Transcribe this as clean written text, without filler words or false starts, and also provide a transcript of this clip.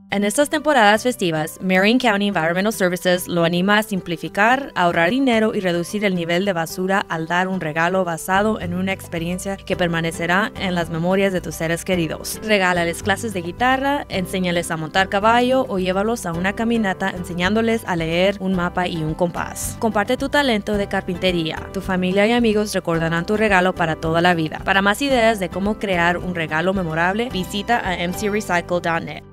En estas temporadas festivas, Marion County Environmental Services lo anima a simplificar, ahorrar dinero y reducir el nivel de basura al dar un regalo basado en una experiencia que permanecerá en las memorias de tus seres queridos. Regálales clases de guitarra, enséñales a montar caballo o llévalos a una caminata enseñándoles a leer un mapa y un compás. Comparte tu talento de carpintería. Tu familia y amigos recordarán tu regalo para toda la vida. Para más ideas de cómo crear un regalo memorable, visita a mcrecycle.net.